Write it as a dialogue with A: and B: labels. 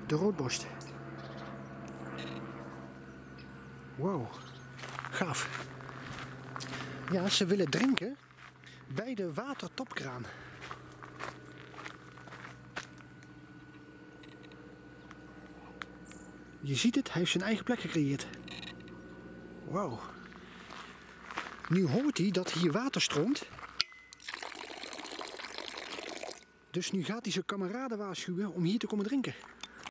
A: de roodborst. Wow, gaaf. Ja, ze willen drinken bij de watertopkraan. Je ziet het, hij heeft zijn eigen plek gecreëerd. Wauw. Nu hoort hij dat hier water stroomt. Dus nu gaat hij zijn kameraden waarschuwen om hier te komen drinken.